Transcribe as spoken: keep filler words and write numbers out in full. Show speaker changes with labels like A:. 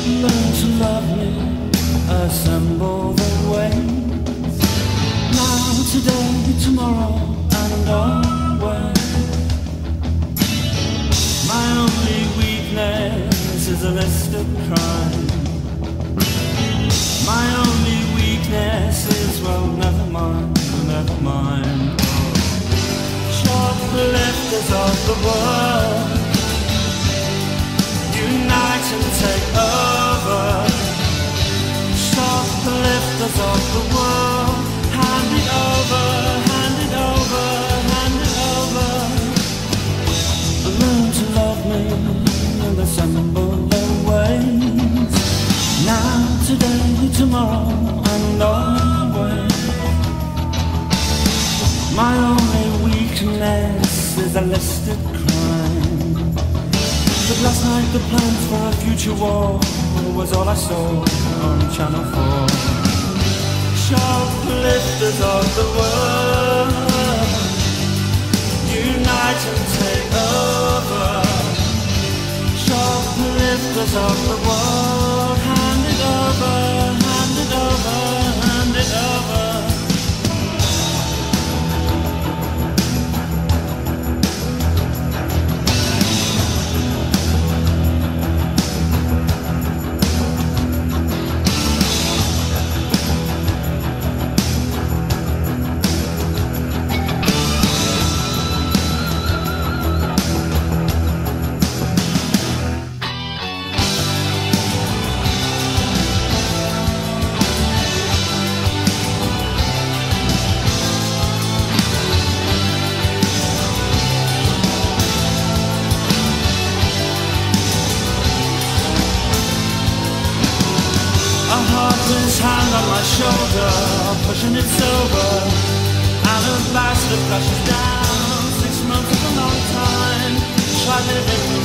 A: Learn to love me, assemble the wings. Now, today, tomorrow, and always. My only weakness is a list of crime. My only weakness is, well, never mind, never mind. Shoplifters of the world, unite and take over. Shoplifters of the world, hand it over, hand it over, hand it over. Learn to love me and assemble the ways. Now, today, tomorrow, and always. My only weakness is a listed crime. But last night the plans for a future war was all I saw on Channel four. Shoplifters of the world, unite and take over. Shoplifters of the world, hand it over, hand it over, hand it over. His hand on my shoulder, pushing it sober. Alabaster flashes down. Six months is a long time. Try living